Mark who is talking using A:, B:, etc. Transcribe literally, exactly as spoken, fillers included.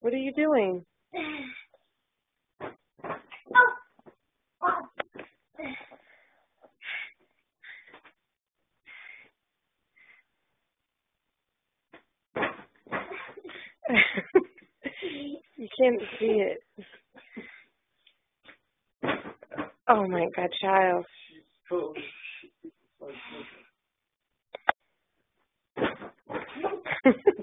A: What are you doing? You can't see it. Oh my God, child.